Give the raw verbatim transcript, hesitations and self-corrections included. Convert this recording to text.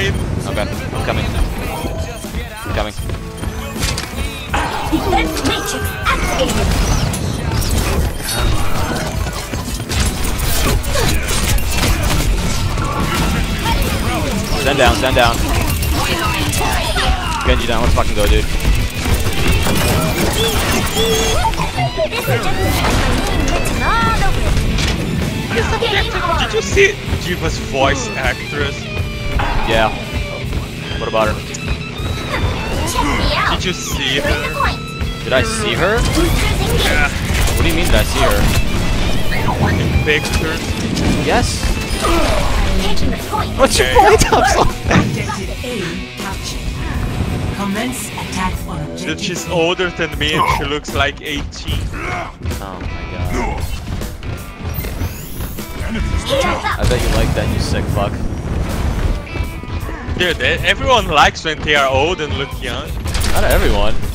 behind. Okay, I'm coming. I'm coming. Defense matrix activated. Stand down, stand down. Genji down, let's fucking go, dude. Did you see Jiva's voice actress? Yeah. What about her? Check me out. Did you see Bring the her? point. Did I see her? Yeah. What do you mean did I see her? In pictures. Yes. Taking the point. What's your Okay. point? I'm so Objective A captured. Commence attack on That objective. she's older than me and she looks like eighteen. Oh my god. Here's I up. bet you like that, you sick fuck. Dude, e- everyone likes when they are old and look young. Not everyone.